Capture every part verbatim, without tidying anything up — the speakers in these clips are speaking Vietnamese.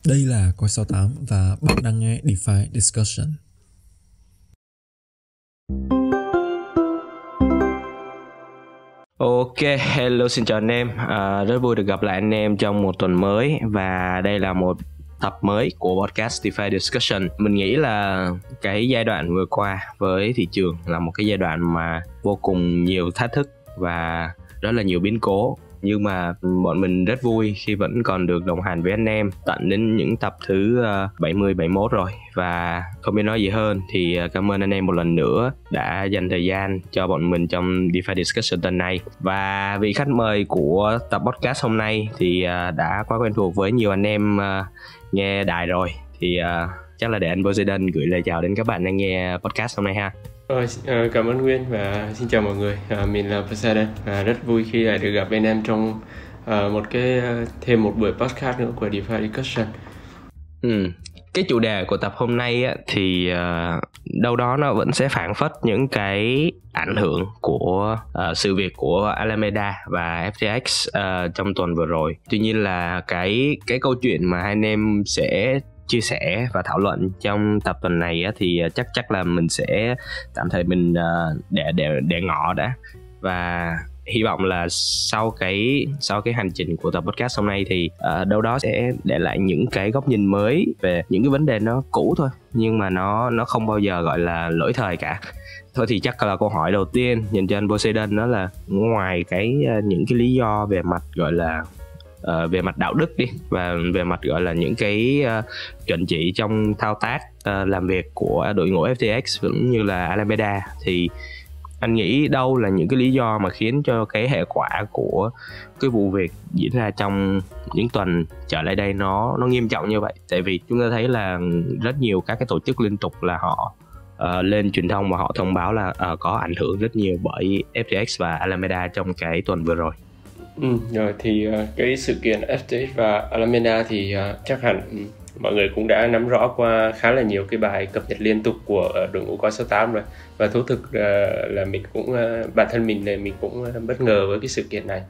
Đây là Coi sáu tám và bạn đang nghe DeFi Discussion. Ok, hello, xin chào anh em. À, rất vui được gặp lại anh em trong một tuần mới. Và đây là một tập mới của podcast DeFi Discussion. Mình nghĩ là cái giai đoạn vừa qua với thị trường là một cái giai đoạn mà vô cùng nhiều thách thức và rất là nhiều biến cố. Nhưng mà bọn mình rất vui khi vẫn còn được đồng hành với anh em tận đến những tập thứ bảy mươi, bảy mươi mốt rồi. Và không biết nói gì hơn thì cảm ơn anh em một lần nữa đã dành thời gian cho bọn mình trong DeFi Discussion tuần này. Và vị khách mời của tập podcast hôm nay thì đã quá quen thuộc với nhiều anh em nghe đài rồi. Thì chắc là để anh Poseidon gửi lời chào đến các bạn đang nghe podcast hôm nay ha. Rồi, cảm ơn Nguyên và xin chào mọi người. À, mình là Poseidon. À, rất vui khi lại được gặp bên em trong à, một cái thêm một buổi podcast nữa của DeFi Discussion. Ừ. Cái chủ đề của tập hôm nay á, thì uh, đâu đó nó vẫn sẽ phảng phất những cái ảnh hưởng của uh, sự việc của Alameda và ép tê ích uh, trong tuần vừa rồi. Tuy nhiên là cái cái câu chuyện mà hai anh em sẽ chia sẻ và thảo luận trong tập tuần này á, thì chắc chắc là mình sẽ tạm thời mình uh, để để để ngỏ đã, và hy vọng là sau cái sau cái hành trình của tập podcast hôm nay thì uh, đâu đó sẽ để lại những cái góc nhìn mới về những cái vấn đề nó cũ thôi, nhưng mà nó nó không bao giờ gọi là lỗi thời cả. Thôi thì chắc là câu hỏi đầu tiên dành cho anh Poseidon đó là ngoài cái uh, những cái lý do về mặt gọi là Uh, về mặt đạo đức đi, và về mặt gọi là những cái uh, chuẩn chỉ trong thao tác uh, làm việc của đội ngũ ép tê ích cũng như là Alameda, thì anh nghĩ đâu là những cái lý do mà khiến cho cái hệ quả của cái vụ việc diễn ra trong những tuần trở lại đây nó nó nghiêm trọng như vậy? Tại vì chúng ta thấy là rất nhiều các cái tổ chức liên tục là họ uh, lên truyền thông và họ thông báo là uh, có ảnh hưởng rất nhiều bởi ép tê ích và Alameda trong cái tuần vừa rồi. Ừ, rồi thì uh, cái sự kiện ép tê ích và Alameda thì uh, chắc hẳn um, mọi người cũng đã nắm rõ qua khá là nhiều cái bài cập nhật liên tục của uh, đội ngũ Coi sáu tám rồi. Và thú thực uh, là mình cũng uh, bản thân mình này mình cũng uh, bất ngờ với cái sự kiện này,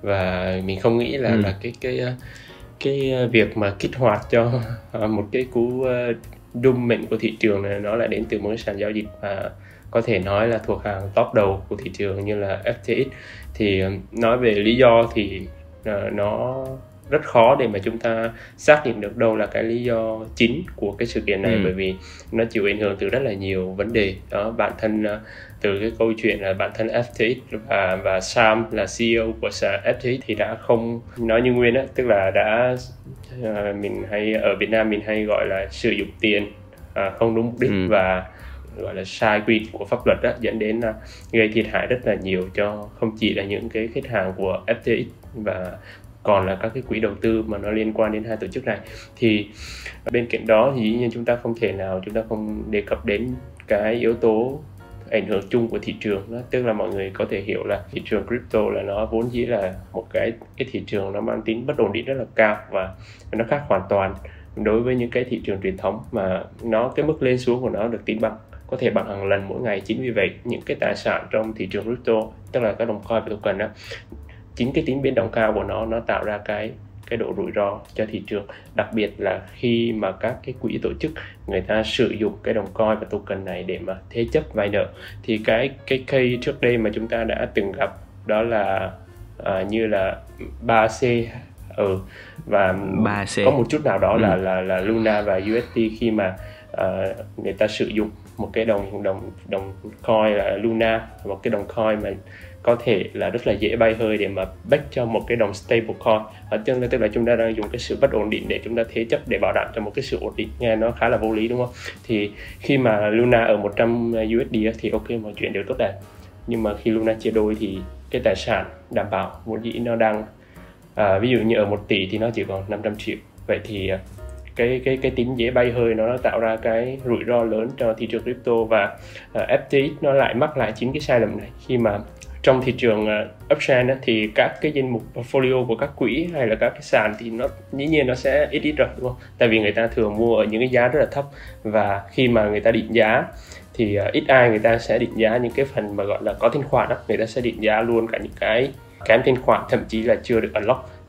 và mình không nghĩ là ừ. là cái cái uh, cái việc mà kích hoạt cho uh, một cái cú uh, doom mệnh của thị trường này nó lại đến từ một cái sàn giao dịch mà có thể nói là thuộc hàng top đầu của thị trường như là ép tê ích. Thì nói về lý do thì uh, nó rất khó để mà chúng ta xác định được đâu là cái lý do chính của cái sự kiện này, ừ. bởi vì nó chịu ảnh hưởng từ rất là nhiều vấn đề đó. Bản thân uh, từ cái câu chuyện là bản thân ép tê ích và và Sam là xê e ô của ép tê ích thì đã không nói như Nguyên á, tức là đã uh, mình hay ở Việt Nam mình hay gọi là sử dụng tiền uh, không đúng mục đích, ừ. và gọi là sai quy định của pháp luật đó, dẫn đến uh, gây thiệt hại rất là nhiều cho không chỉ là những cái khách hàng của ép tê ích và còn là các cái quỹ đầu tư mà nó liên quan đến hai tổ chức này. Thì bên cạnh đó thì dĩ nhiên chúng ta không thể nào chúng ta không đề cập đến cái yếu tố ảnh hưởng chung của thị trường đó. Tức là mọi người có thể hiểu là thị trường crypto là nó vốn dĩ là một cái cái thị trường nó mang tính bất ổn định rất là cao, và nó khác hoàn toàn đối với những cái thị trường truyền thống mà nó cái mức lên xuống của nó được tính bằng có thể bằng hàng lần mỗi ngày. Chính vì vậy những cái tài sản trong thị trường crypto, tức là các đồng coin và token đó, chính cái tính biến động cao của nó nó tạo ra cái cái độ rủi ro cho thị trường, đặc biệt là khi mà các cái quỹ tổ chức người ta sử dụng cái đồng coin và token này để mà thế chấp vay nợ. Thì cái cái case trước đây mà chúng ta đã từng gặp đó là à, như là ba xê ừ, và ba xê. Có một chút nào đó ừ. là là là Luna và u ét đê khi mà uh, người ta sử dụng một cái đồng đồng đồng coin là Luna, một cái đồng coin mà có thể là rất là dễ bay hơi để mà back cho một cái đồng stablecoin. Ở chân tức là chúng ta đang dùng cái sự bất ổn định để chúng ta thế chấp để bảo đảm cho một cái sự ổn định, nghe nó khá là vô lý đúng không? Thì khi mà Luna ở một trăm u ét đê thì ok, mọi chuyện đều tốt đẹp. Nhưng mà khi Luna chia đôi thì cái tài sản đảm bảo vốn dĩ nó đang à, ví dụ như ở một tỷ thì nó chỉ còn năm trăm triệu. Vậy thì cái cái cái tính dễ bay hơi nó, nó tạo ra cái rủi ro lớn cho thị trường crypto, và uh, ép tê ích nó lại mắc lại chính cái sai lầm này khi mà trong thị trường uh, uptrend thì các cái danh mục portfolio của các quỹ hay là các cái sàn thì nó dĩ nhiên nó sẽ ít ít rồi đúng không? Tại vì người ta thường mua ở những cái giá rất là thấp, và khi mà người ta định giá thì uh, ít ai người ta sẽ định giá những cái phần mà gọi là có thanh khoản đó, người ta sẽ định giá luôn cả những cái kém thanh khoản, thậm chí là chưa được unlock.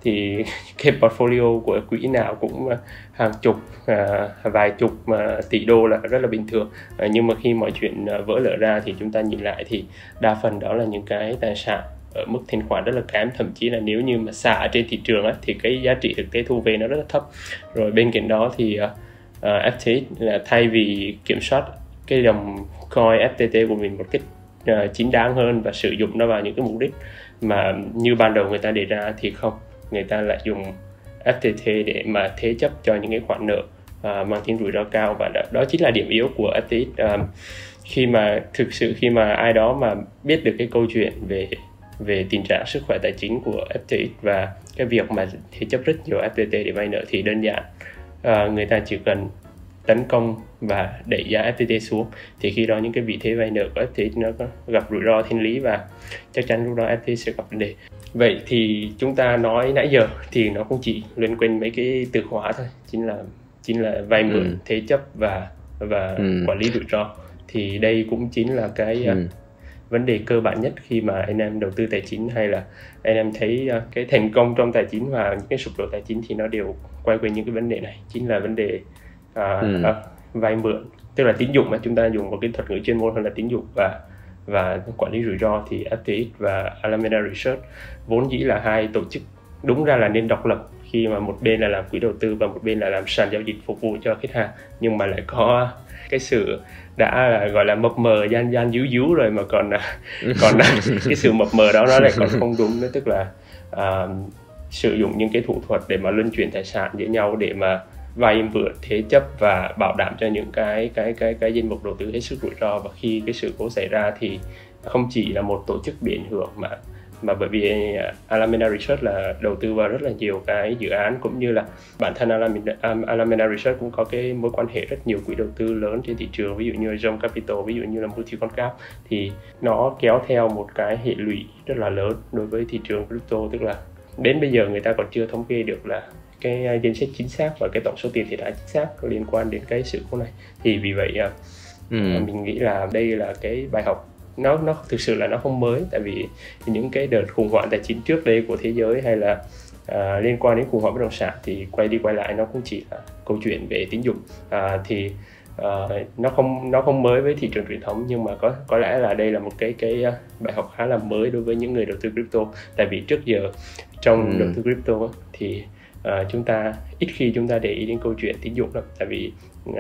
thì cái portfolio của quỹ nào cũng hàng chục, à, vài chục à, tỷ đô là rất là bình thường. À, nhưng mà khi mọi chuyện à, vỡ lở ra thì chúng ta nhìn lại thì đa phần đó là những cái tài sản ở mức thanh khoản rất là kém, thậm chí là nếu như mà xả trên thị trường á, thì cái giá trị thực tế thu về nó rất là thấp. Rồi bên cạnh đó thì uh, ép tê ích là thay vì kiểm soát cái đồng coin ép tê tê của mình một cách uh, chính đáng hơn và sử dụng nó vào những cái mục đích mà như ban đầu người ta đề ra, thì không, người ta lại dùng ép tê tê để mà thế chấp cho những cái khoản nợ uh, mang tính rủi ro cao, và đó, đó chính là điểm yếu của ép tê ích. Uh, khi mà thực sự khi mà ai đó mà biết được cái câu chuyện về về tình trạng sức khỏe tài chính của ép tê ích và cái việc mà thế chấp rất nhiều ép tê tê để vay nợ, thì đơn giản à, người ta chỉ cần tấn công và đẩy giá ép tê tê xuống, thì khi đó những cái vị thế vay nợ của ép tê ích nó có gặp rủi ro thiên lý và chắc chắn lúc đó ép tê ích sẽ gặp vấn đề. Vậy thì chúng ta nói nãy giờ thì nó cũng chỉ liên quan mấy cái từ khóa thôi, chính là chính là vay mượn, ừ. thế chấp và và ừ. quản lý rủi ro. Thì đây cũng chính là cái ừ. vấn đề cơ bản nhất khi mà anh em đầu tư tài chính, hay là anh em thấy uh, cái thành công trong tài chính và những cái sụp đổ tài chính, thì nó đều quay quanh những cái vấn đề này, chính là vấn đề uh, ừ. uh, vay mượn, tức là tín dụng, mà chúng ta dùng một cái thuật ngữ chuyên môn hơn là tín dụng, và và quản lý rủi ro. Thì ép tê ích và Alameda Research vốn dĩ là hai tổ chức đúng ra là nên độc lập, khi mà một bên là làm quỹ đầu tư và một bên là làm sàn giao dịch phục vụ cho khách hàng, nhưng mà lại có cái sự đã là gọi là mập mờ, gian gian díu díu rồi mà còn còn cái sự mập mờ đó nó lại còn không đúng nữa, tức là uh, sử dụng những cái thủ thuật để mà luân chuyển tài sản giữa nhau để mà vay mượn, thế chấp và bảo đảm cho những cái cái cái cái danh mục đầu tư hết sức rủi ro. Và khi cái sự cố xảy ra thì không chỉ là một tổ chức bị ảnh hưởng, mà mà bởi vì Alameda Research là đầu tư vào rất là nhiều cái dự án, cũng như là bản thân Alameda, Alameda Research cũng có cái mối quan hệ rất nhiều quỹ đầu tư lớn trên thị trường, ví dụ như Rome Capital, ví dụ như là Multiconcap, thì nó kéo theo một cái hệ lụy rất là lớn đối với thị trường crypto. Tức là đến bây giờ người ta còn chưa thống kê được là cái danh sách chính xác và cái tổng số tiền thiệt hại chính xác liên quan đến cái sự cố này. Thì vì vậy ừ. mình nghĩ là đây là cái bài học, nó nó thực sự là nó không mới, tại vì những cái đợt khủng hoảng tài chính trước đây của thế giới, hay là uh, liên quan đến khủng hoảng bất động sản, thì quay đi quay lại nó cũng chỉ là câu chuyện về tín dụng. Uh, thì uh, nó không nó không mới với thị trường truyền thống, nhưng mà có có lẽ là đây là một cái cái uh, bài học khá là mới đối với những người đầu tư crypto. Tại vì trước giờ trong ừ. đầu tư crypto thì uh, chúng ta ít khi chúng ta để ý đến câu chuyện tín dụng lắm, tại vì uh,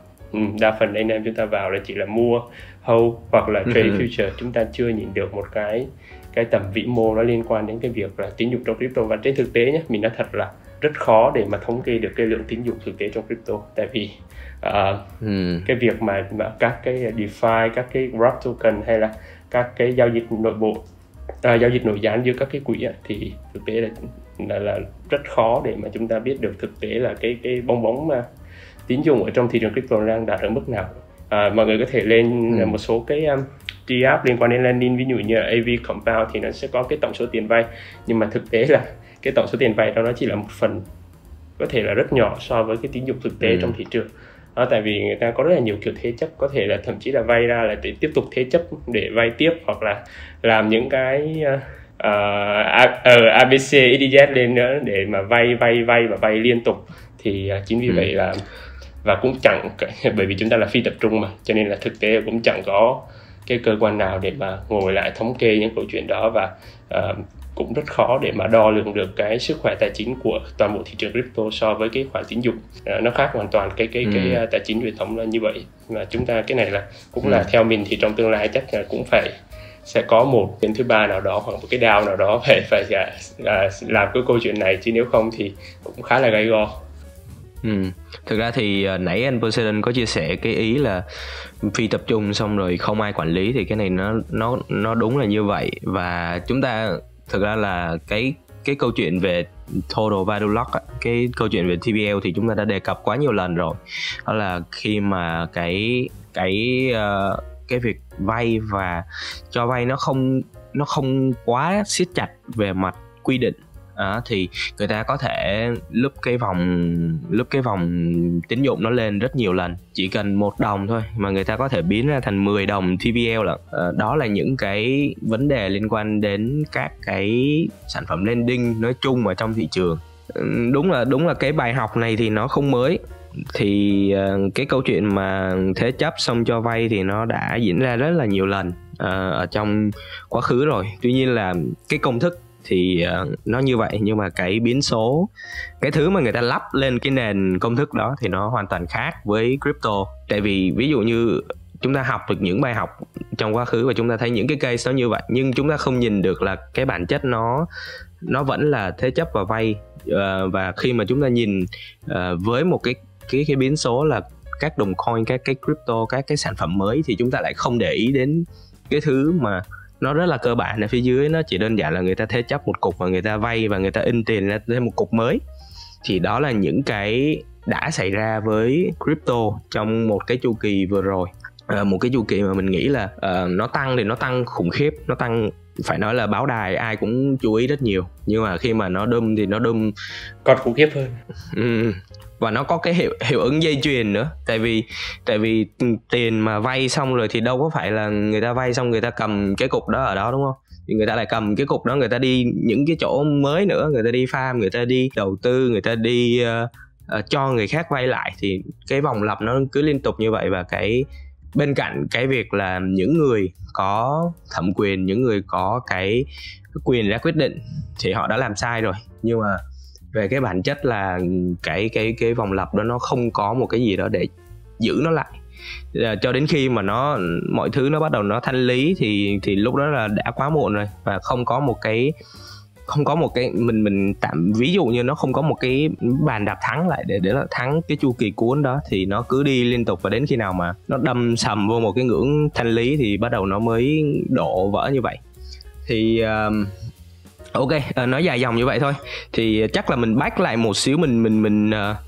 đa phần anh em chúng ta vào là chỉ là mua, hold hoặc là trade uh-huh. future, chúng ta chưa nhìn được một cái cái tầm vĩ mô nó liên quan đến cái việc là tín dụng trong crypto. Và trên thực tế nhé, mình nói thật là rất khó để mà thống kê được cái lượng tín dụng thực tế trong crypto, tại vì uh, uh-huh. cái việc mà, mà các cái DeFi, các cái wrap token hay là các cái giao dịch nội bộ, uh, giao dịch nội gián giữa các cái quỹ thì thực tế là, là là rất khó để mà chúng ta biết được thực tế là cái cái bong bóng mà tín dụng ở trong thị trường crypto đang đạt ở mức nào. À, mọi người có thể lên ừ. một số cái um, G-app liên quan đến lending, ví dụ như a vê Compound, thì nó sẽ có cái tổng số tiền vay, nhưng mà thực tế là cái tổng số tiền vay đó nó chỉ là một phần, có thể là rất nhỏ so với cái tín dụng thực tế ừ. trong thị trường. Đó, tại vì người ta có rất là nhiều kiểu thế chấp, có thể là thậm chí là vay ra là để tiếp tục thế chấp để vay tiếp, hoặc là làm những cái uh, uh, a bê xê, e đê dét lên nữa để mà vay vay vay và vay liên tục. Thì uh, chính vì ừ. vậy là và cũng chẳng, bởi vì chúng ta là phi tập trung mà, cho nên là thực tế cũng chẳng có cái cơ quan nào để mà ngồi lại thống kê những câu chuyện đó, và uh, cũng rất khó để mà đo lường được cái sức khỏe tài chính của toàn bộ thị trường crypto so với cái khoản tín dụng. Uh, nó khác hoàn toàn cái cái ừ. cái uh, tài chính truyền thống là như vậy. Và chúng ta cái này là cũng ừ. là theo mình thì trong tương lai chắc là cũng phải sẽ có một bên thứ ba nào đó, hoặc một cái đao nào đó phải phải uh, làm cái câu chuyện này, chứ nếu không thì cũng khá là gay go. Ừ. Thực ra thì uh, nãy anh Poseidon có chia sẻ cái ý là phi tập trung xong rồi không ai quản lý, thì cái này nó nó nó đúng là như vậy. Và chúng ta thực ra là cái cái câu chuyện về Total Value Lock, cái câu chuyện về tê vê lờ thì chúng ta đã đề cập quá nhiều lần rồi. Đó là khi mà cái cái uh, cái việc vay và cho vay nó không nó không quá siết chặt về mặt quy định, À, thì người ta có thể lúc cái vòng lúc cái vòng tín dụng nó lên rất nhiều lần, chỉ cần một đồng thôi mà người ta có thể biến ra thành mười đồng tê vê lờ lận. À, đó là những cái vấn đề liên quan đến các cái sản phẩm lending nói chung ở trong thị trường. Đúng là đúng là cái bài học này thì nó không mới. Thì uh, cái câu chuyện mà thế chấp xong cho vay thì nó đã diễn ra rất là nhiều lần uh, ở trong quá khứ rồi. Tuy nhiên là cái công thức thì uh, nó như vậy, nhưng mà cái biến số, cái thứ mà người ta lắp lên cái nền công thức đó thì nó hoàn toàn khác với crypto. Tại vì ví dụ như chúng ta học được những bài học trong quá khứ và chúng ta thấy những cái case nó như vậy, nhưng chúng ta không nhìn được là cái bản chất nó nó vẫn là thế chấp và vay. Uh, và khi mà chúng ta nhìn uh, với một cái cái cái biến số là các đồng coin, các cái crypto, các cái sản phẩm mới, thì chúng ta lại không để ý đến cái thứ mà nó rất là cơ bản ở phía dưới. Nó chỉ đơn giản là người ta thế chấp một cục và người ta vay và người ta in tiền ra thêm một cục mới. Thì đó là những cái đã xảy ra với crypto trong một cái chu kỳ vừa rồi. À, một cái chu kỳ mà mình nghĩ là uh, nó tăng thì nó tăng khủng khiếp, nó tăng phải nói là báo đài ai cũng chú ý rất nhiều. Nhưng mà khi mà nó đâm thì nó đâm còn khủng khiếp hơn. Ừ. Và nó có cái hiệu, hiệu ứng dây chuyền nữa. Tại vì tại vì tiền mà vay xong rồi thì đâu có phải là người ta vay xong người ta cầm cái cục đó ở đó, đúng không? Thì người ta lại cầm cái cục đó, người ta đi những cái chỗ mới nữa, người ta đi farm, người ta đi đầu tư, người ta đi uh, uh, cho người khác vay lại. Thì cái vòng lặp nó cứ liên tục như vậy. Và cái bên cạnh cái việc là những người có thẩm quyền, những người có cái quyền ra quyết định thì họ đã làm sai rồi. Nhưng mà về cái bản chất là cái cái cái vòng lặp đó nó không có một cái gì đó để giữ nó lại. Cho đến khi mà nó mọi thứ nó bắt đầu nó thanh lý thì thì lúc đó là đã quá muộn rồi. Và không có một cái không có một cái mình mình tạm ví dụ như nó không có một cái bàn đạp thắng lại để để nó thắng cái chu kỳ cuốn đó, thì nó cứ đi liên tục và đến khi nào mà nó đâm sầm vô một cái ngưỡng thanh lý thì bắt đầu nó mới đổ vỡ như vậy. Thì uh, ok, uh, nói dài dòng như vậy thôi. Thì chắc là mình back lại một xíu, mình mình mình uh,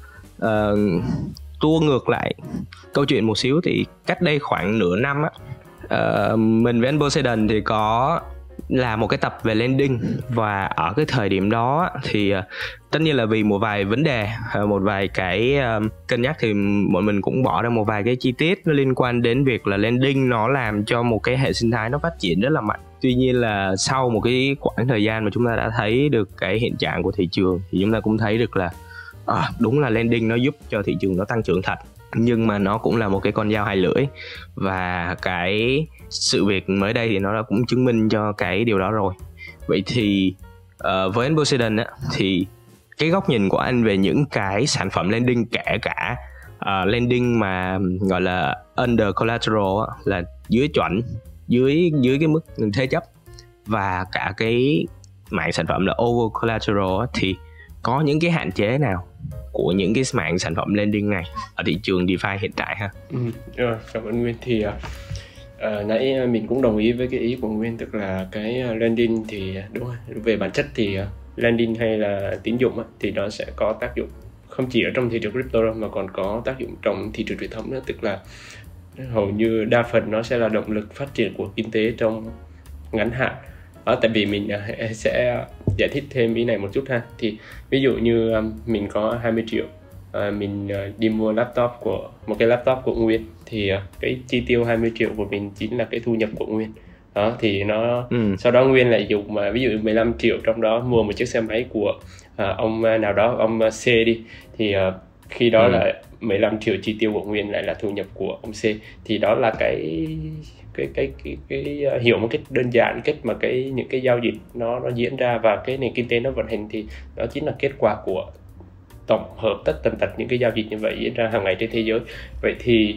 uh, tua ngược lại câu chuyện một xíu. Thì cách đây khoảng nửa năm á, uh, mình với anh Poseidon thì có là một cái tập về lending. Và ở cái thời điểm đó thì uh, tất nhiên là vì một vài vấn đề, uh, một vài cái uh, cân nhắc, thì bọn mình cũng bỏ ra một vài cái chi tiết nó liên quan đến việc là lending nó làm cho một cái hệ sinh thái nó phát triển rất là mạnh. Tuy nhiên là sau một cái khoảng thời gian mà chúng ta đã thấy được cái hiện trạng của thị trường thì chúng ta cũng thấy được là à, đúng là lending nó giúp cho thị trường nó tăng trưởng thật, nhưng mà nó cũng là một cái con dao hai lưỡi. Và cái sự việc mới đây thì nó đã cũng chứng minh cho cái điều đó rồi. Vậy thì uh, với anh Poseidon á, thì cái góc nhìn của anh về những cái sản phẩm lending, kể cả uh, lending mà gọi là under collateral á, là dưới chuẩn, dưới dưới cái mức thế chấp, và cả cái mạng sản phẩm là over collateral á, thì có những cái hạn chế nào của những cái mạng sản phẩm lending này ở thị trường DeFi hiện tại ha? Ừ, rồi, cảm ơn Nguyên. Thì uh, uh, nãy mình cũng đồng ý với cái ý của Nguyên, tức là cái uh, lending thì đúng rồi, về bản chất thì uh, lending hay là tín dụng uh, thì nó sẽ có tác dụng không chỉ ở trong thị trường crypto đâu, mà còn có tác dụng trong thị trường truyền thống nữa. Tức là hầu như đa phần nó sẽ là động lực phát triển của kinh tế trong ngắn hạn. Đó, tại vì mình uh, sẽ giải thích thêm ý này một chút ha. Thì ví dụ như um, mình có hai mươi triệu, uh, mình uh, đi mua laptop của một cái laptop của Nguyên, thì uh, cái chi tiêu hai mươi triệu của mình chính là cái thu nhập của Nguyên. Đó, thì nó ừ. sau đó Nguyên lại dùng mà ví dụ mười lăm triệu trong đó mua một chiếc xe máy của uh, ông nào đó, ông C đi, thì uh, khi đó ừ. là mười lăm triệu chi tiêu của Nguyên lại là thu nhập của ông C. Thì đó là cái cái cái cái, cái, cái hiểu một cách đơn giản cách mà cái những cái giao dịch nó nó diễn ra và cái nền kinh tế nó vận hành, thì đó chính là kết quả của tổng hợp tất tần tật những cái giao dịch như vậy diễn ra hàng ngày trên thế giới. Vậy thì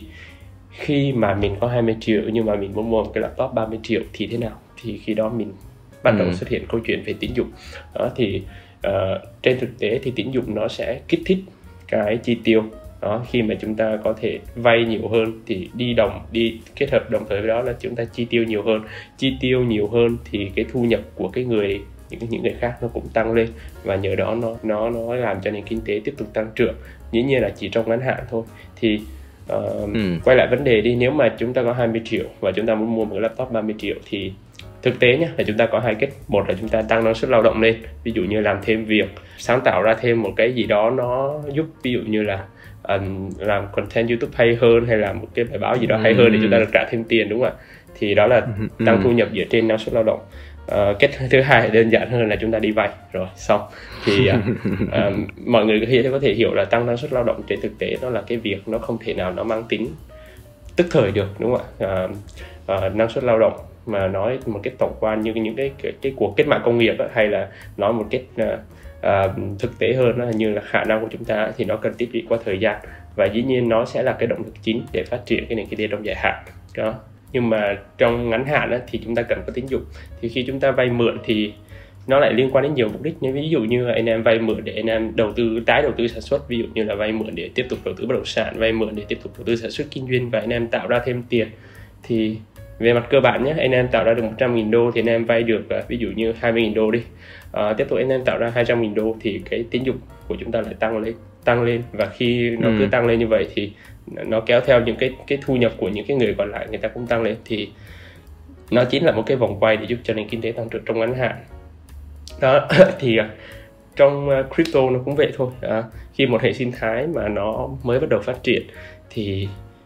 khi mà mình có hai mươi triệu nhưng mà mình muốn mua một cái laptop ba mươi triệu thì thế nào? Thì khi đó mình bắt đầu ừ. xuất hiện câu chuyện về tín dụng. Đó, thì uh, trên thực tế thì tín dụng nó sẽ kích thích cái chi tiêu. Đó, khi mà chúng ta có thể vay nhiều hơn thì đi đồng đi kết hợp đồng thời với đó là chúng ta chi tiêu nhiều hơn. Chi tiêu nhiều hơn thì cái thu nhập của cái người những những người khác nó cũng tăng lên, và nhờ đó nó nó nó làm cho nền kinh tế tiếp tục tăng trưởng. Dĩ nhiên là chỉ trong ngắn hạn thôi. Thì uh, ừ. quay lại vấn đề đi, nếu mà chúng ta có hai mươi triệu và chúng ta muốn mua một cái laptop ba mươi triệu thì thực tế nhé, là chúng ta có hai cách. Một là chúng ta tăng năng suất lao động lên, ví dụ như làm thêm việc, sáng tạo ra thêm một cái gì đó nó giúp, ví dụ như là um, làm content YouTube hay hơn, hay là một cái bài báo gì đó hay hơn để chúng ta được trả thêm tiền, đúng không ạ? Thì đó là tăng thu nhập dựa trên năng suất lao động. Uh, cách thứ hai đơn giản hơn là chúng ta đi vay rồi xong. Thì uh, uh, mọi người có thể hiểu là tăng năng suất lao động trên thực tế nó là cái việc nó không thể nào nó mang tính tức thời được, đúng không ạ? Uh, uh, năng suất lao động mà nói một cái tổng quan như những cái cái, cái cuộc cách mạng công nghiệp á, hay là nói một cách uh, uh, thực tế hơn đó, như là khả năng của chúng ta thì nó cần tích lũy qua thời gian, và dĩ nhiên nó sẽ là cái động lực chính để phát triển cái nền kinh tế trong dài hạn đó. Nhưng mà trong ngắn hạn á, thì chúng ta cần có tín dụng. Thì khi chúng ta vay mượn thì nó lại liên quan đến nhiều mục đích. Nếu ví dụ như anh em vay mượn để anh em đầu tư, tái đầu tư sản xuất, ví dụ như là vay mượn để tiếp tục đầu tư bất động sản, vay mượn để tiếp tục đầu tư sản xuất kinh doanh và anh em tạo ra thêm tiền, thì về mặt cơ bản nhé, anh em tạo ra được một trăm nghìn đô thì anh em vay được ví dụ như hai mươi nghìn đô đi, à, tiếp tục anh em tạo ra hai trăm nghìn đô thì cái tín dụng của chúng ta lại tăng lên tăng lên và khi nó ừ. cứ tăng lên như vậy thì nó kéo theo những cái cái thu nhập của những cái người còn lại, người ta cũng tăng lên, thì nó chính là một cái vòng quay để giúp cho nền kinh tế tăng trưởng trong ngắn hạn đó. Thì trong crypto nó cũng vậy thôi, à, khi một hệ sinh thái mà nó mới bắt đầu phát triển thì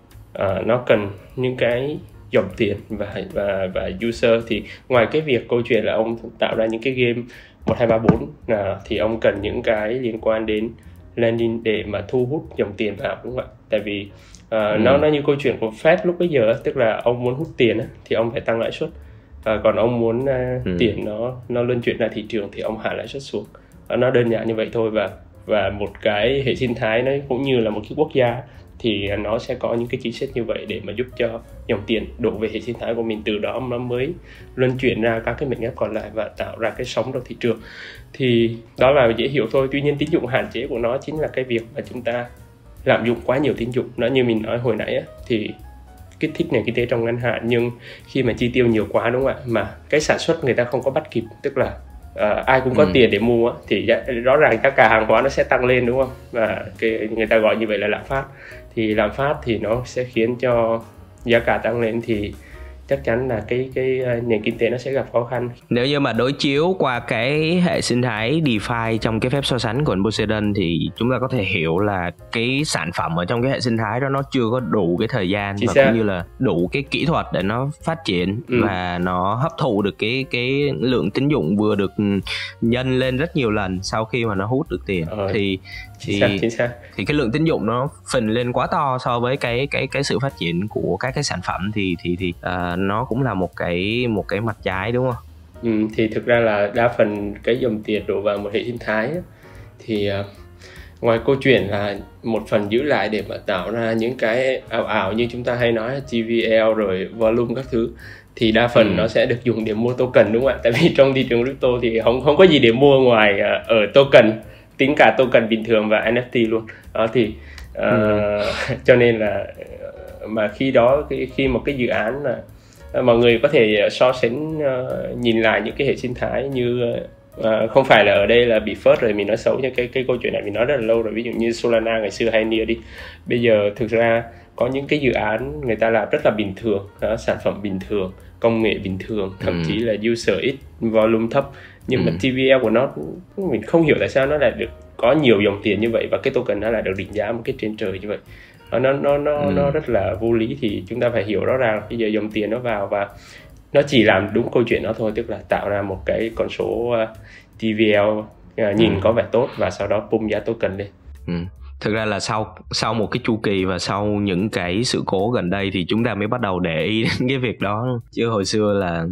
à, nó cần những cái dòng tiền và và và user. Thì ngoài cái việc câu chuyện là ông tạo ra những cái game một hai ba bốn à, thì ông cần những cái liên quan đến lending để mà thu hút dòng tiền vào, đúng không ạ? Tại vì uh, ừ. nó nó như câu chuyện của Fed lúc bấy giờ, tức là ông muốn hút tiền thì ông phải tăng lãi suất, uh, còn ông muốn uh, ừ. tiền nó nó luân chuyển ra thị trường thì ông hạ lãi suất xuống. Uh, nó đơn giản như vậy thôi. Và và một cái hệ sinh thái nó cũng như là một cái quốc gia thì nó sẽ có những cái chính sách như vậy để mà giúp cho dòng tiền đổ về hệ sinh thái của mình, từ đó nó mới luân chuyển ra các cái mệnh ghép còn lại và tạo ra cái sóng trong thị trường. Thì đó là dễ hiểu thôi. Tuy nhiên tín dụng hạn chế của nó chính là cái việc mà chúng ta lạm dụng quá nhiều tín dụng. Nó như mình nói hồi nãy á, thì kích thích nền kinh tế trong ngắn hạn, nhưng khi mà chi tiêu nhiều quá, đúng không ạ, mà cái sản xuất người ta không có bắt kịp, tức là uh, ai cũng có ừ. tiền để mua á, thì rõ ràng giá cả hàng hóa nó sẽ tăng lên, đúng không? Và cái, người ta gọi như vậy là lạm phát. Thì lạm phát thì nó sẽ khiến cho giá cả tăng lên, thì chắc chắn là cái cái nền kinh tế nó sẽ gặp khó khăn. Nếu như mà đối chiếu qua cái hệ sinh thái DeFi trong cái phép so sánh của anh Poseidon thì chúng ta có thể hiểu là cái sản phẩm ở trong cái hệ sinh thái đó nó chưa có đủ cái thời gian Chỉ và sẽ... cũng như là đủ cái kỹ thuật để nó phát triển ừ. và nó hấp thụ được cái cái lượng tín dụng vừa được nhân lên rất nhiều lần sau khi mà nó hút được tiền. Ờ. thì thì chính xác, chính xác. thì cái lượng tín dụng nó phình lên quá to so với cái cái cái sự phát triển của các cái sản phẩm, thì thì thì uh, nó cũng là một cái một cái mặt trái, đúng không? Ừ, thì thực ra là đa phần cái dòng tiền đổ vào một hệ sinh thái ấy, thì uh, ngoài câu chuyện là một phần giữ lại để mà tạo ra những cái ảo ảo như chúng ta hay nói T V L rồi volume các thứ, thì đa phần ừ. nó sẽ được dùng để mua token, đúng không ạ? Tại vì trong thị trường crypto thì không không có gì để mua ngoài uh, ở token, tính cả token bình thường và N F T luôn đó. Thì uh, ừ. cho nên là mà khi đó khi, khi một cái dự án là mọi người có thể so sánh uh, nhìn lại những cái hệ sinh thái như uh, không phải là ở đây là bị phớt rồi mình nói xấu, nhưng cái cái câu chuyện này mình nói rất là lâu rồi. Ví dụ như Solana ngày xưa hay Nia đi, bây giờ thực ra có những cái dự án người ta làm rất là bình thường, uh, sản phẩm bình thường, công nghệ bình thường, thậm ừ. chí là user ít, volume thấp, nhưng ừ. mà T V L của nó mình không hiểu tại sao nó lại được có nhiều dòng tiền như vậy và cái token nó lại được định giá một cái trên trời như vậy. Nó nó nó ừ. nó rất là vô lý. Thì chúng ta phải hiểu rõ ràng bây giờ dòng tiền nó vào và nó chỉ làm đúng câu chuyện đó thôi, tức là tạo ra một cái con số uh, T V L uh, nhìn ừ. có vẻ tốt và sau đó pump giá token lên. Ừ. Thực ra là sau sau một cái chu kỳ và sau những cái sự cố gần đây thì chúng ta mới bắt đầu để ý đến cái việc đó, chứ hồi xưa là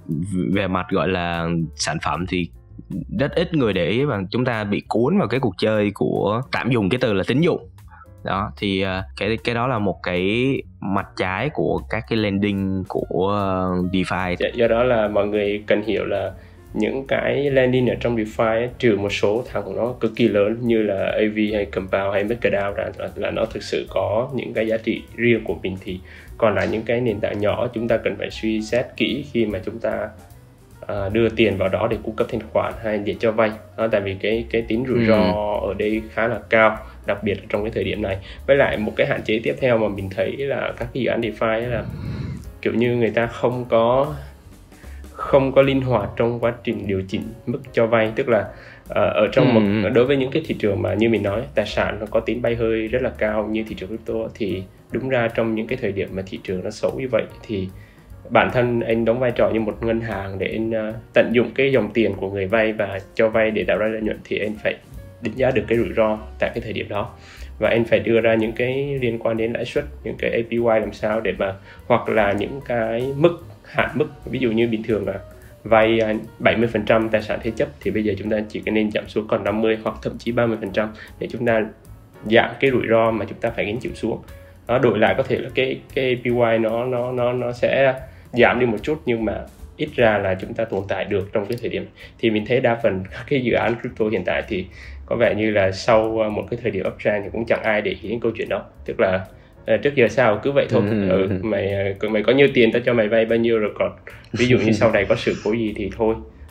về mặt gọi là sản phẩm thì rất ít người để ý và chúng ta bị cuốn vào cái cuộc chơi của, tạm dùng cái từ là tín dụng đó. Thì cái cái đó là một cái mặt trái của các cái lending của DeFi. Do đó là mọi người cần hiểu là những cái lending ở trong DeFi ấy, trừ một số thằng nó cực kỳ lớn như là A V hay Compound hay MakerDAO ra là, là nó thực sự có những cái giá trị riêng của mình, thì còn lại những cái nền tảng nhỏ chúng ta cần phải suy xét kỹ khi mà chúng ta uh, đưa tiền vào đó để cung cấp thanh khoản hay để cho vay đó, tại vì cái cái tính rủi ro ừ. ở đây khá là cao, đặc biệt trong cái thời điểm này. Với lại một cái hạn chế tiếp theo mà mình thấy là các cái dự án DeFi là kiểu như người ta không có không có linh hoạt trong quá trình điều chỉnh mức cho vay, tức là uh, ở trong Ừ. một đối với những cái thị trường mà như mình nói tài sản nó có tính bay hơi rất là cao như thị trường crypto, thì đúng ra trong những cái thời điểm mà thị trường nó xấu như vậy thì bản thân anh đóng vai trò như một ngân hàng để anh uh, tận dụng cái dòng tiền của người vay và cho vay để tạo ra lợi nhuận, thì anh phải đánh giá được cái rủi ro tại cái thời điểm đó, và anh phải đưa ra những cái liên quan đến lãi suất, những cái a pê i làm sao để mà, hoặc là những cái mức hạn mức, ví dụ như bình thường là vay bảy mươi phần trăm tài sản thế chấp thì bây giờ chúng ta chỉ nên giảm xuống còn năm mươi hoặc thậm chí ba mươi phần trăm để chúng ta giảm cái rủi ro mà chúng ta phải gánh chịu xuống. Đó, đổi lại có thể là cái cái a pê i nó nó nó nó sẽ giảm đi một chút, nhưng mà ít ra là chúng ta tồn tại được trong cái thời điểm. Thì mình thấy đa phần các cái dự án crypto hiện tại thì có vẻ như là sau một cái thời điểm uptrend thì cũng chẳng ai để ý đến câu chuyện đó, tức là uh, trước giờ sao cứ vậy thôi. Ừ. ừ, mày mày có nhiêu tiền tao cho mày vay bao nhiêu, rồi còn ví dụ như sau này có sự cố gì thì thôi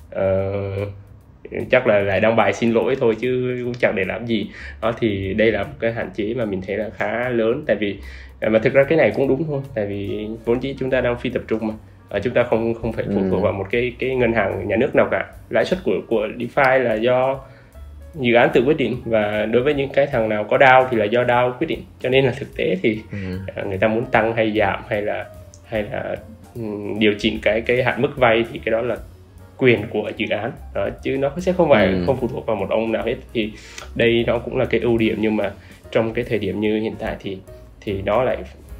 uh, chắc là lại đăng bài xin lỗi thôi chứ cũng chẳng để làm gì. Đó, thì đây là một cái hạn chế mà mình thấy là khá lớn, tại vì mà thực ra cái này cũng đúng thôi, tại vì vốn dĩ chúng ta đang phi tập trung mà. À, chúng ta không không phải phụ thuộc vào một cái cái ngân hàng nhà nước nào cả. Lãi suất của của DeFi là do dự án tự quyết định, và đối với những cái thằng nào có đao thì là do đao quyết định. Cho nên là thực tế thì ừ. người ta muốn tăng hay giảm hay là hay là um, điều chỉnh cái cái hạn mức vay thì cái đó là quyền của dự án đó, chứ nó sẽ không phải ừ. không phụ thuộc vào một ông nào hết. Thì đây nó cũng là cái ưu điểm, nhưng mà trong cái thời điểm như hiện tại thì thì nó lại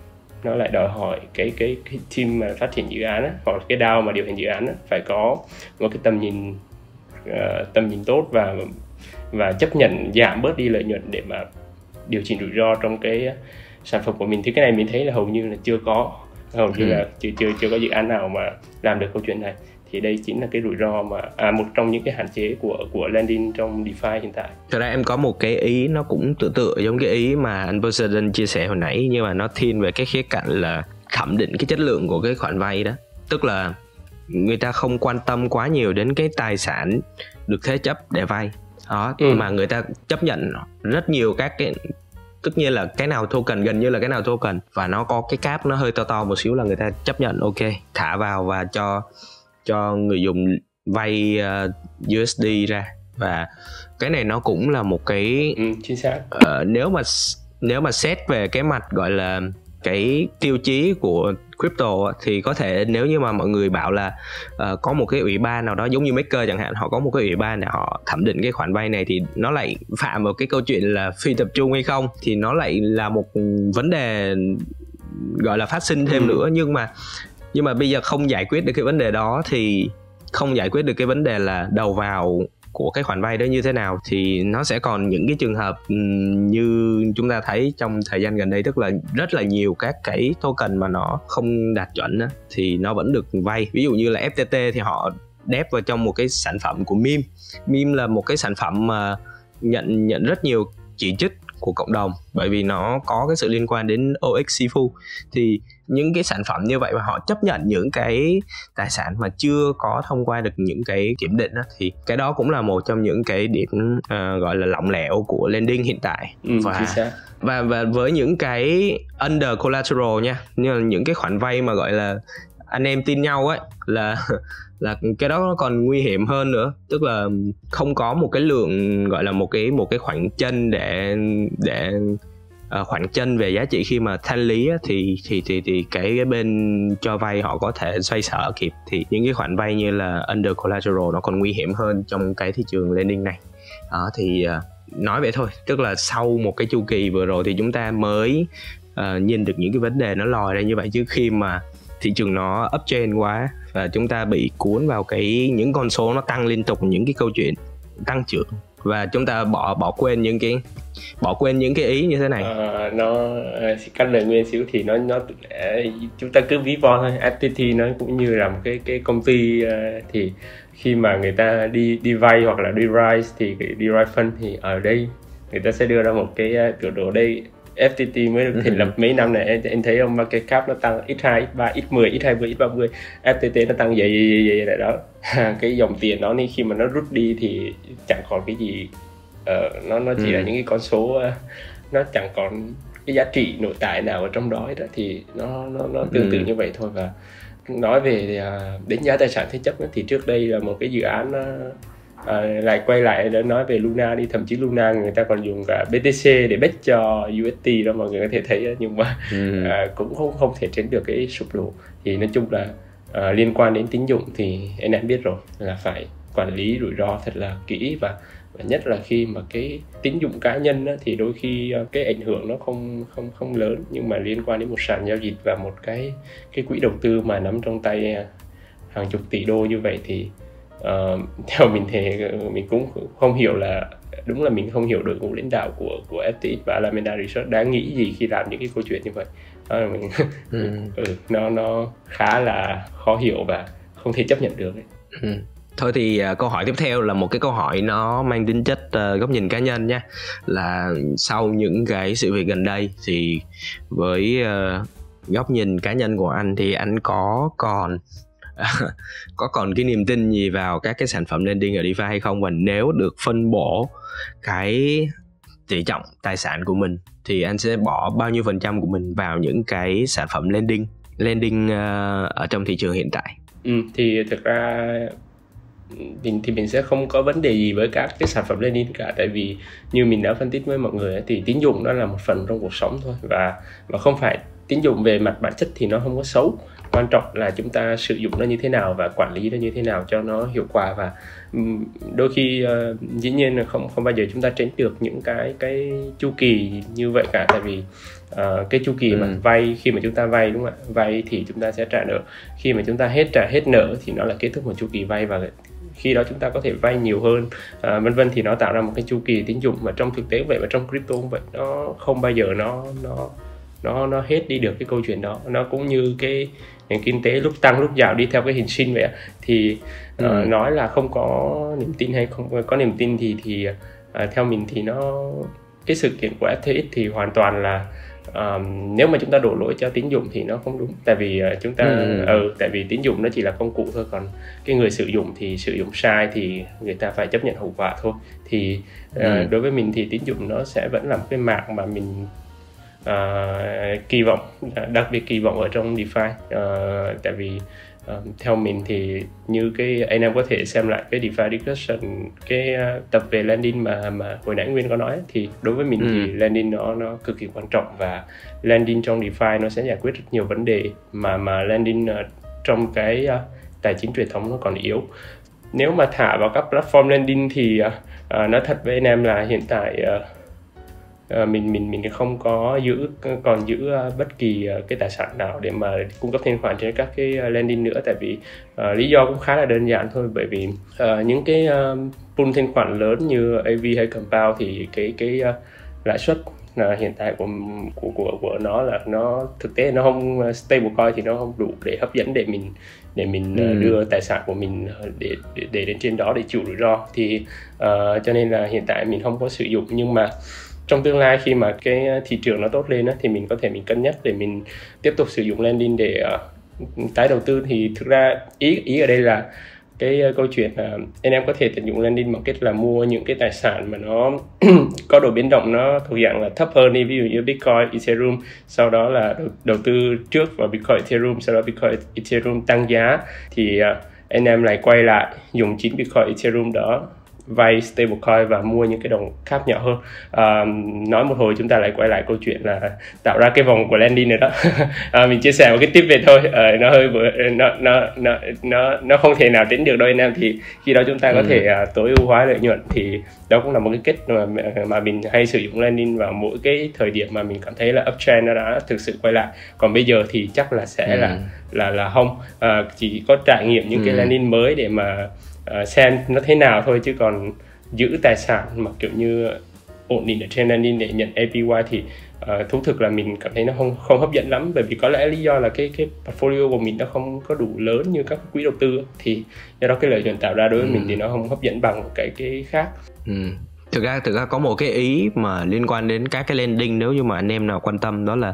nó lại đòi hỏi cái cái cái team mà phát triển dự án á, hoặc là cái đao mà điều hành dự án á, phải có một cái tầm nhìn uh, tầm nhìn tốt và và chấp nhận giảm bớt đi lợi nhuận để mà điều chỉnh rủi ro trong cái sản phẩm của mình. Thì cái này mình thấy là hầu như là chưa có hầu như ừ. là chưa chưa chưa có dự án nào mà làm được câu chuyện này. Thì đây chính là cái rủi ro mà à, một trong những cái hạn chế của của lending trong DeFi hiện tại. Thật ra em có một cái ý nó cũng tự tự giống cái ý mà anh Poseidon chia sẻ hồi nãy, nhưng mà nó thiên về cái khía cạnh là thẩm định cái chất lượng của cái khoản vay đó. Tức là người ta không quan tâm quá nhiều đến cái tài sản được thế chấp để vay đó, ừ. mà người ta chấp nhận rất nhiều các cái, tất nhiên là cái nào token, gần như là cái nào token và nó có cái cap nó hơi to to một xíu là người ta chấp nhận ok thả vào và cho cho người dùng vay uh, u ét đê ra. Và cái này nó cũng là một cái ừ, chính xác. Uh, nếu mà nếu mà xét về cái mặt gọi là cái tiêu chí của crypto thì có thể nếu như mà mọi người bảo là uh, có một cái ủy ban nào đó giống như Maker chẳng hạn, họ có một cái ủy ban để họ thẩm định cái khoản vay này thì nó lại phạm vào cái câu chuyện là phi tập trung hay không, thì nó lại là một vấn đề gọi là phát sinh thêm ừ. nữa. Nhưng mà nhưng mà bây giờ không giải quyết được cái vấn đề đó, thì không giải quyết được cái vấn đề là đầu vào của cái khoản vay đó như thế nào, thì nó sẽ còn những cái trường hợp như chúng ta thấy trong thời gian gần đây, tức là rất là nhiều các cái token mà nó không đạt chuẩn đó, thì nó vẫn được vay. Ví dụ như là ép tê tê thì họ đép vào trong một cái sản phẩm của meme. Meme là một cái sản phẩm mà nhận nhận rất nhiều chỉ trích của cộng đồng, bởi vì nó có cái sự liên quan đến o ích Sifu. Thì những cái sản phẩm như vậy mà họ chấp nhận những cái tài sản mà chưa có thông qua được những cái kiểm định đó, thì cái đó cũng là một trong những cái điểm uh, gọi là lỏng lẻo của lending hiện tại. ừ, và, và và với những cái under collateral nha, như là những cái khoản vay mà gọi là anh em tin nhau ấy, là là cái đó nó còn nguy hiểm hơn nữa. Tức là không có một cái lượng gọi là một cái một cái khoản chân để để uh, khoản chân về giá trị khi mà thanh lý á, thì thì thì thì cái, cái bên cho vay họ có thể xoay sở kịp. Thì những cái khoản vay như là under collateral nó còn nguy hiểm hơn trong cái thị trường lending này. Đó, thì uh, nói vậy thôi, tức là sau một cái chu kỳ vừa rồi thì chúng ta mới uh, nhìn được những cái vấn đề nó lòi ra như vậy, chứ khi mà thị trường nó uptrend quá và chúng ta bị cuốn vào cái những con số nó tăng liên tục, những cái câu chuyện tăng trưởng, và chúng ta bỏ bỏ quên những cái bỏ quên những cái ý như thế này. À, nó cắt lời nguyên xíu thì nó nó chúng ta cứ ví von thôi. ép tê tê nó cũng như là một cái cái công ty, thì khi mà người ta đi đi vay hoặc là đi rise thì đi rise fund thì ở đây người ta sẽ đưa ra một cái biểu đồ đây. ép tê tê mới được thành lập mấy năm này, em, em thấy không, market cap nó tăng x hai, x ba, x mười, x hai mươi, x ba mươi, ép tê tê nó tăng dày dày dày dày đó. Cái dòng tiền đó nên khi mà nó rút đi thì chẳng còn cái gì, uh, nó nó chỉ ừ. là những cái con số, uh, nó chẳng còn cái giá trị nội tại nào ở trong đó hết. Thì nó nó nó tương tự ừ. như vậy thôi. Và nói về uh, đánh giá tài sản thế chấp thì trước đây là một cái dự án uh, uh, lại quay lại để nói về Luna đi, thậm chí Luna người ta còn dùng cả bê tê xê để back cho u ét tê đó, mọi người có thể thấy, nhưng mà ừ. uh, cũng không không thể tránh được cái sụp đổ. Thì nói chung là uh, liên quan đến tín dụng thì anh em biết rồi, là phải quản lý rủi ro thật là kỹ, và và nhất là khi mà cái tín dụng cá nhân á, thì đôi khi cái ảnh hưởng nó không không không lớn, nhưng mà liên quan đến một sàn giao dịch và một cái cái quỹ đầu tư mà nắm trong tay hàng chục tỷ đô như vậy thì uh, theo mình thì mình cũng không hiểu là đúng là mình không hiểu đội ngũ lãnh đạo của của ép tê ích và Alameda Research đã nghĩ gì khi làm những cái câu chuyện như vậy. Đó, mình ừ. ừ, nó nó khá là khó hiểu và không thể chấp nhận được ấy. Ừ. Thôi thì uh, câu hỏi tiếp theo là một cái câu hỏi nó mang tính chất uh, góc nhìn cá nhân nha. Là sau những cái sự việc gần đây thì với uh, góc nhìn cá nhân của anh thì anh có còn có còn cái niềm tin gì vào các cái sản phẩm lending ở DeFi hay không? Và nếu được phân bổ cái tỷ trọng tài sản của mình thì anh sẽ bỏ bao nhiêu phần trăm của mình vào những cái sản phẩm lending lending uh, ở trong thị trường hiện tại? Ừ, thì thực ra mình thì mình sẽ không có vấn đề gì với các cái sản phẩm lending cả, tại vì như mình đã phân tích với mọi người thì tín dụng nó là một phần trong cuộc sống thôi, và và không phải tín dụng về mặt bản chất thì nó không có xấu, quan trọng là chúng ta sử dụng nó như thế nào và quản lý nó như thế nào cho nó hiệu quả. Và đôi khi uh, dĩ nhiên là không không bao giờ chúng ta tránh được những cái cái chu kỳ như vậy cả, tại vì uh, cái chu kỳ ừ. mà vay, khi mà chúng ta vay đúng không ạ, vay thì chúng ta sẽ trả nợ, khi mà chúng ta hết trả hết nợ thì nó là kết thúc một chu kỳ vay, và khi đó chúng ta có thể vay nhiều hơn, à, vân vân, thì nó tạo ra một cái chu kỳ tín dụng. Mà trong thực tế vậy, và trong crypto cũng vậy, nó không bao giờ nó nó nó nó hết đi được cái câu chuyện đó. Nó cũng như cái nền kinh tế lúc tăng lúc giảm đi theo cái hình sin vậy. Thì ừ. uh, nói là không có niềm tin hay không có niềm tin thì thì uh, theo mình thì nó cái sự kiện của ép tê ích thì hoàn toàn là Um, nếu mà chúng ta đổ lỗi cho tín dụng thì nó không đúng, tại vì uh, chúng ta ừ. ừ, tại vì tín dụng nó chỉ là công cụ thôi, còn cái người sử dụng thì sử dụng sai thì người ta phải chấp nhận hậu quả thôi. Thì uh, ừ. đối với mình thì tín dụng nó sẽ vẫn là một cái mảng mà mình uh, kỳ vọng, đặc biệt kỳ vọng ở trong DeFi, uh, tại vì Uh, theo mình thì như cái anh em có thể xem lại cái DeFi discussion, cái uh, tập về lending mà mà hồi nãy Nguyên có nói, thì đối với mình ừ. thì lending nó nó cực kỳ quan trọng, và lending trong DeFi nó sẽ giải quyết rất nhiều vấn đề mà mà lending uh, trong cái uh, tài chính truyền thống nó còn yếu. Nếu mà thả vào các platform lending thì uh, uh, nói thật với anh em là hiện tại uh, Uh, mình mình mình không có giữ còn giữ uh, bất kỳ uh, cái tài sản nào để mà cung cấp thanh khoản trên các cái uh, lending nữa, tại vì uh, lý do cũng khá là đơn giản thôi, bởi vì uh, những cái uh, pool thanh khoản lớn như a vê hay Compound thì cái cái uh, lãi suất uh, hiện tại của của của của nó là nó thực tế nó không uh, stablecoin thì nó không đủ để hấp dẫn để mình để mình ừ. đưa tài sản của mình để, để để đến trên đó để chịu rủi ro. Thì uh, cho nên là hiện tại mình không có sử dụng, nhưng mà trong tương lai khi mà cái thị trường nó tốt lên á, thì mình có thể mình cân nhắc để mình tiếp tục sử dụng lending để uh, tái đầu tư. Thì thực ra ý ý ở đây là cái uh, câu chuyện là uh, anh em có thể tận dụng lending bằng cách là mua những cái tài sản mà nó có độ biến động nó thuộc dạng là thấp hơn đi, ví dụ như Bitcoin, Ethereum, sau đó là đầu, đầu tư trước vào Bitcoin, Ethereum, sau đó Bitcoin, Ethereum tăng giá thì uh, anh em lại quay lại dùng chính Bitcoin, Ethereum đó vay stablecoin và mua những cái đồng khác nhỏ hơn. À, nói một hồi chúng ta lại quay lại câu chuyện là tạo ra cái vòng của lending nữa đó. À, mình chia sẻ một cái tip về thôi, à, nó hơi nó nó nó nó nó không thể nào tránh được đâu anh em. Thì khi đó chúng ta có ừ. thể uh, tối ưu hóa lợi nhuận, thì đó cũng là một cái cách mà mà mình hay sử dụng lending vào mỗi cái thời điểm mà mình cảm thấy là uptrend nó đã thực sự quay lại. Còn bây giờ thì chắc là sẽ ừ. là là là không, à, chỉ có trải nghiệm những ừ. cái lending mới để mà Uh, xem nó thế nào thôi, chứ còn giữ tài sản mà kiểu như ổn định ở trên lending để nhận a pê i thì uh, thú thực là mình cảm thấy nó không không hấp dẫn lắm, bởi vì có lẽ lý do là cái cái portfolio của mình nó không có đủ lớn như các quỹ đầu tư, thì do đó cái lợi nhuận tạo ra đối với ừ. mình thì nó không hấp dẫn bằng cái cái khác. Ừ. Thực ra thực ra có một cái ý mà liên quan đến các cái lending, nếu như mà anh em nào quan tâm, đó là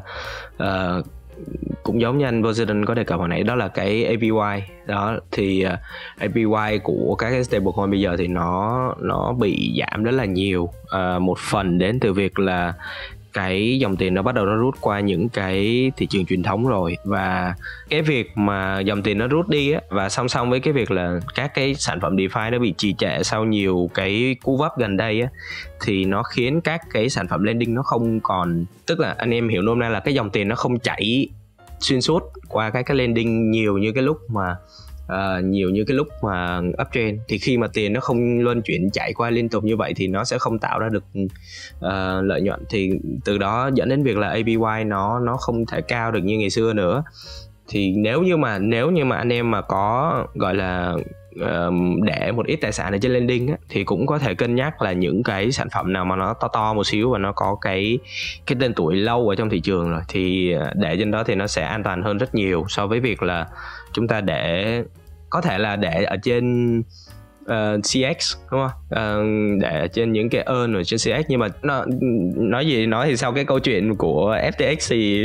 uh, cũng giống như anh Poseidon có đề cập hồi nãy, đó là cái a pê i đó. Thì uh, a pê i của các cái stablecoin bây giờ thì nó nó bị giảm rất là nhiều. Uh, một phần đến từ việc là cái dòng tiền nó bắt đầu nó rút qua những cái thị trường truyền thống rồi. Và cái việc mà dòng tiền nó rút đi á, và song song với cái việc là các cái sản phẩm DeFi nó bị trì trệ sau nhiều cái cú vấp gần đây á, thì nó khiến các cái sản phẩm lending nó không còn, tức là anh em hiểu nôm na là cái dòng tiền nó không chảy xuyên suốt qua các cái lending nhiều như cái lúc mà Uh, nhiều như cái lúc mà uptrend. Thì khi mà tiền nó không luân chuyển chạy qua liên tục như vậy thì nó sẽ không tạo ra được uh, lợi nhuận, thì từ đó dẫn đến việc là a pê i nó nó không thể cao được như ngày xưa nữa. Thì nếu như mà nếu như mà anh em mà có gọi là uh, để một ít tài sản ở trên lending á, thì cũng có thể cân nhắc là những cái sản phẩm nào mà nó to to một xíu và nó có cái cái tên tuổi lâu ở trong thị trường rồi, thì để trên đó thì nó sẽ an toàn hơn rất nhiều so với việc là chúng ta để có thể là để ở trên uh, xê ích, đúng không? Uh, để ở trên những cái earn ở trên xê ích, nhưng mà nó nói gì nói thì sau cái câu chuyện của ép tê ích thì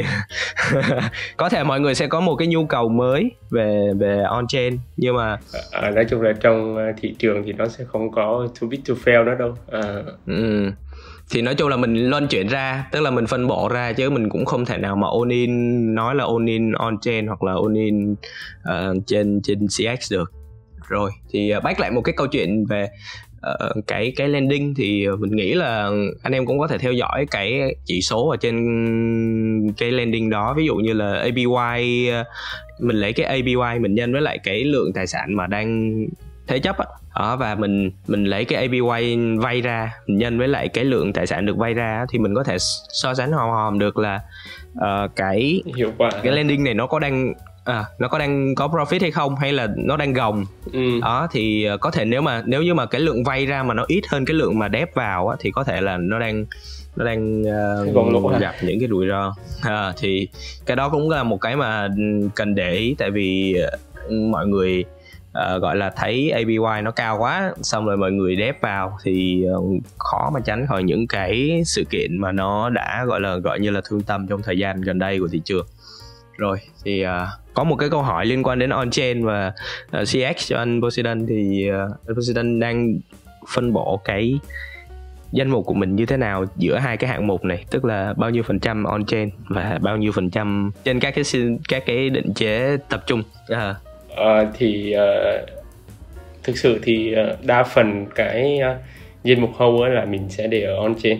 có thể mọi người sẽ có một cái nhu cầu mới về về on-chain, nhưng mà à, nói chung là trong thị trường thì nó sẽ không có too big to fail nữa đâu. À. Ừ. Thì nói chung là mình luân chuyển ra, tức là mình phân bổ ra, chứ mình cũng không thể nào mà all in, nói là all in on-chain hoặc là all in uh, trên trên xê ích được. Rồi thì uh, back lại một cái câu chuyện về uh, cái cái lending, thì mình nghĩ là anh em cũng có thể theo dõi cái chỉ số ở trên cái lending đó. Ví dụ như là a pê i, uh, mình lấy cái a pê i mình nhân với lại cái lượng tài sản mà đang thế chấp á, đó, và mình mình lấy cái a pê i vay ra mình nhân với lại cái lượng tài sản được vay ra, thì mình có thể so sánh hòm hòm được là uh, cái hiệu quả cái lending này nó có đang à, nó có đang có profit hay không, hay là nó đang gồng. Ừ. Đó thì có thể nếu mà nếu như mà cái lượng vay ra mà nó ít hơn cái lượng mà đép vào á, thì có thể là nó đang nó đang uh, gặp những cái rủi ro. À, thì cái đó cũng là một cái mà cần để ý, tại vì uh, mọi người Uh, gọi là thấy a pê i nó cao quá, xong rồi mọi người đép vào thì uh, khó mà tránh khỏi những cái sự kiện mà nó đã gọi là gọi như là thương tâm trong thời gian gần đây của thị trường. Rồi thì uh, có một cái câu hỏi liên quan đến on-chain và uh, xê ích cho anh Poseidon, thì uh, Poseidon đang phân bổ cái danh mục của mình như thế nào giữa hai cái hạng mục này, tức là bao nhiêu phần trăm on-chain và bao nhiêu phần trăm trên các cái các cái định chế tập trung. Uh, Uh, thì uh, thực sự thì uh, đa phần cái uh, danh mục hold là mình sẽ để ở on-chain.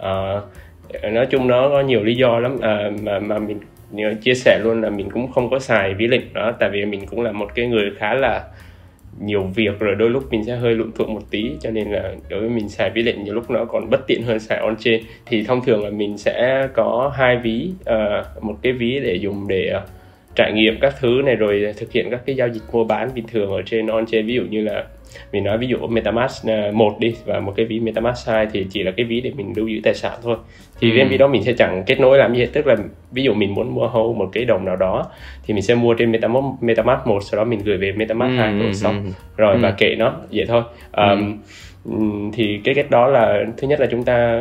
Uh, nói chung nó có nhiều lý do lắm, uh, mà mà mình chia sẻ luôn là mình cũng không có xài ví lệnh đó, tại vì mình cũng là một cái người khá là nhiều việc, rồi đôi lúc mình sẽ hơi lụn thượng một tí, cho nên là đối với mình xài ví lệnh nhiều lúc nó còn bất tiện hơn xài on-chain. Thì thông thường là mình sẽ có hai ví, uh, một cái ví để dùng để uh, trải nghiệm các thứ này, rồi thực hiện các cái giao dịch mua bán bình thường ở trên on-chain. Ví dụ như là mình nói ví dụ MetaMask một đi, và một cái ví MetaMask hai thì chỉ là cái ví để mình lưu giữ tài sản thôi. Thì ừ. Bên ví đó mình sẽ chẳng kết nối làm gì hết, tức là ví dụ mình muốn mua hold một cái đồng nào đó thì mình sẽ mua trên MetaMask, MetaMask một, sau đó mình gửi về MetaMask ừ, hai rồi xong ừ, rồi ừ. và kệ nó vậy thôi. Um, ừ. Thì cái cách đó là thứ nhất là chúng ta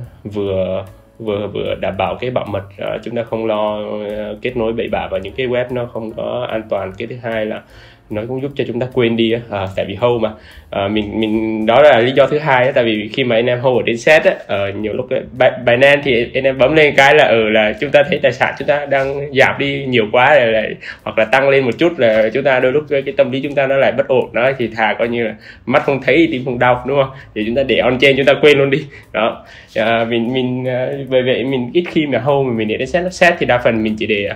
vừa vừa vừa đảm bảo cái bảo mật, uh, chúng ta không lo uh, kết nối bậy bạ vào những cái web nó không có an toàn. Cái thứ hai là nó cũng giúp cho chúng ta quên đi, à, tại vì hold mà à, mình mình đó là lý do thứ hai á, tại vì khi mà anh em hold ở trên set á, ở nhiều lúc Binance thì anh em bấm lên cái là ừ là chúng ta thấy tài sản chúng ta đang giảm đi nhiều quá rồi lại, hoặc là tăng lên một chút là chúng ta đôi lúc cái tâm lý chúng ta nó lại bất ổn đó, thì thà coi như là mắt không thấy tim không đau, đúng không, thì chúng ta để on chain chúng ta quên luôn đi đó. À, mình mình về vậy mình ít khi mà hold mà mình để đến set set thì đa phần mình chỉ để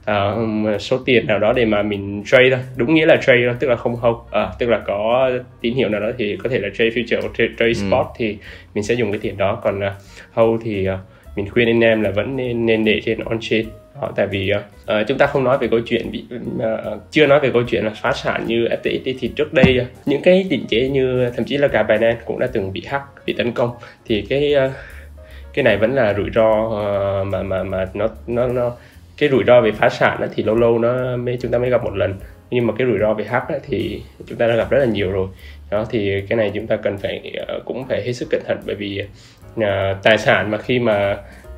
Uh, số tiền nào đó để mà mình trade thôi, đúng nghĩa là trade thôi, tức là không hold, uh, tức là có tín hiệu nào đó thì có thể là trade future hoặc trade, trade spot, ừ. thì mình sẽ dùng cái tiền đó. Còn uh, hold thì uh, mình khuyên anh em là vẫn nên, nên để trên on chain đó, tại vì uh, chúng ta không nói về câu chuyện bị, uh, chưa nói về câu chuyện là phá sản như ép tê ích, thì trước đây uh, những cái định chế như thậm chí là cả Binance cũng đã từng bị hack, bị tấn công, thì cái uh, cái này vẫn là rủi ro uh, mà mà mà nó nó nó cái rủi ro về phá sản đó, thì lâu lâu nó mới chúng ta mới gặp một lần, nhưng mà cái rủi ro về hack đó, thì chúng ta đã gặp rất là nhiều rồi đó. Thì cái này chúng ta cần phải cũng phải hết sức cẩn thận, bởi vì uh, tài sản mà khi mà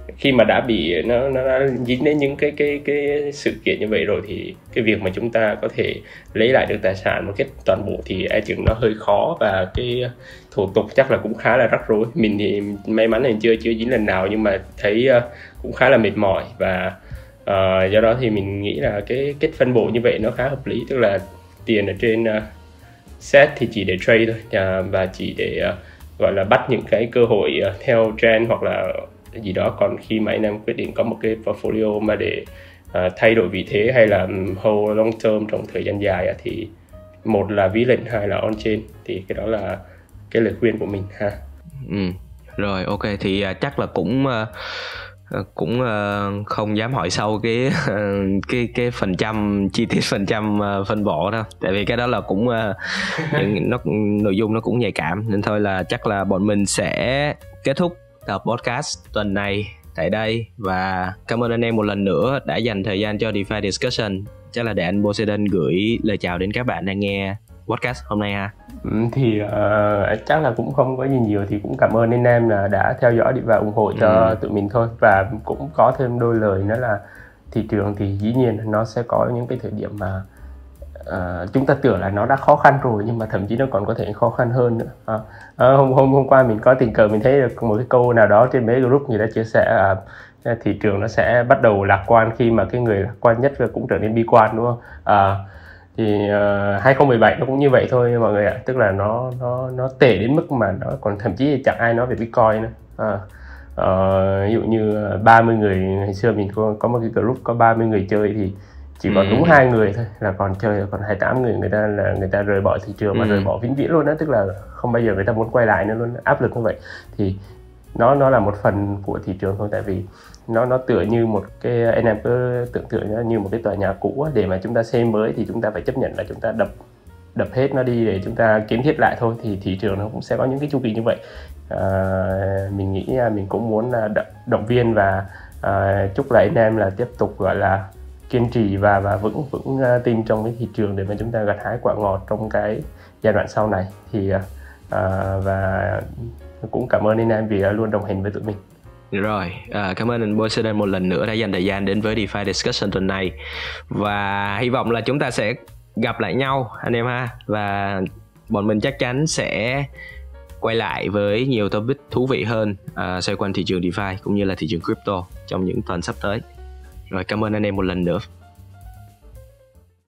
khi mà đã bị nó nó đã dính đến những cái cái cái sự kiện như vậy rồi thì cái việc mà chúng ta có thể lấy lại được tài sản một cách toàn bộ thì e chừng nó hơi khó, và cái thủ tục chắc là cũng khá là rắc rối. Mình thì may mắn là mình chưa chưa dính lần nào, nhưng mà thấy uh, cũng khá là mệt mỏi, và uh, do đó thì mình nghĩ là cái cách phân bổ như vậy nó khá hợp lý, tức là tiền ở trên uh, set thì chỉ để trade thôi, uh, và chỉ để uh, gọi là bắt những cái cơ hội uh, theo trend hoặc là gì đó. Còn khi mà anh em quyết định có một cái portfolio mà để uh, thay đổi vị thế hay là hold long term trong thời gian dài uh, thì một là ví lệnh, hai là on chain, thì cái đó là cái lời khuyên của mình ha. Ừ. Rồi ok, thì uh, chắc là cũng uh, cũng uh, không dám hỏi sâu cái uh, cái cái phần trăm chi tiết phần trăm uh, phân bổ đâu, tại vì cái đó là cũng uh, những, nó nội dung nó cũng nhạy cảm, nên thôi là chắc là bọn mình sẽ kết thúc tập podcast tuần này tại đây, và cảm ơn anh em một lần nữa đã dành thời gian cho DeFi Discussion. Chắc là để anh Poseidon gửi lời chào đến các bạn đang nghe podcast hôm nay ha. Ừ, thì uh, chắc là cũng không có gì nhiều, thì cũng cảm ơn anh em là đã theo dõi và ủng hộ cho ừ. tụi mình thôi. Và cũng có thêm đôi lời nữa là thị trường thì dĩ nhiên nó sẽ có những cái thời điểm mà uh, chúng ta tưởng là nó đã khó khăn rồi, nhưng mà thậm chí nó còn có thể khó khăn hơn nữa. À, uh, hôm hôm hôm qua mình có tình cờ mình thấy được một cái câu nào đó trên mấy group người ta chia sẻ uh, thị trường nó sẽ bắt đầu lạc quan khi mà cái người lạc quan nhất cũng trở nên bi quan, đúng không? Uh, thì uh, hai không một bảy nó cũng như vậy thôi mọi người ạ, tức là nó nó nó tệ đến mức mà nó còn thậm chí chẳng ai nói về Bitcoin nữa. À, uh, ví dụ như ba mươi người, ngày xưa mình có có một cái group có ba mươi người chơi thì chỉ còn ừ. đúng hai người thôi là còn chơi, còn hai mươi tám người người ta là người ta rời bỏ thị trường, mà ừ. rời bỏ vĩnh viễn luôn đó, tức là không bao giờ người ta muốn quay lại nữa luôn, áp lực như vậy. Thì nó nó là một phần của thị trường thôi, tại vì nó nó tựa như một cái, anh em cứ tưởng tượng như một cái tòa nhà cũ, để mà chúng ta xây mới thì chúng ta phải chấp nhận là chúng ta đập đập hết nó đi để chúng ta kiến thiết lại thôi. Thì thị trường nó cũng sẽ có những cái chu kỳ như vậy. À, mình nghĩ mình cũng muốn động viên và à, chúc lại anh em là tiếp tục gọi là kiên trì và và vững vững tin trong cái thị trường để mà chúng ta gặt hái quả ngọt trong cái giai đoạn sau này. Thì à, và cũng cảm ơn anh em vì luôn đồng hành với tụi mình. Rồi, à, cảm ơn anh Poseidon một lần nữa đã dành thời gian đến với DeFi Discussion tuần này, và hy vọng là chúng ta sẽ gặp lại nhau anh em ha, và bọn mình chắc chắn sẽ quay lại với nhiều topic thú vị hơn à, xoay quanh thị trường DeFi cũng như là thị trường crypto trong những tuần sắp tới. Rồi, cảm ơn anh em một lần nữa.